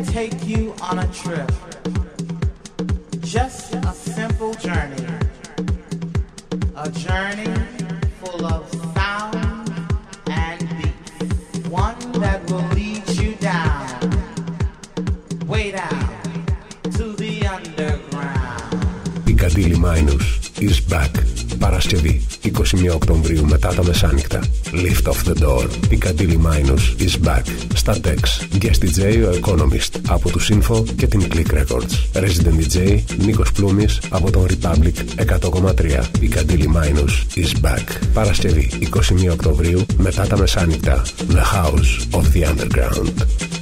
take you on a trip. Just a simple journey. A journey full of sound and beat. One that will lead you down, way down to the underground. Piccadilly Minus is back. Παρασκευή, 21 Οκτωβρίου μετά τα μεσάνυχτα. Lift off the door. Piccadilly Minus is back. Στα Tex. Guest DJ ο Economist από τους Info και την Click Records. Resident DJ Νίκος Πλούμης από τον Republic 100,3. Piccadilly Minus is back. Παρασκευή, 21 Οκτωβρίου μετά τα μεσάνυχτα. The House of the Underground.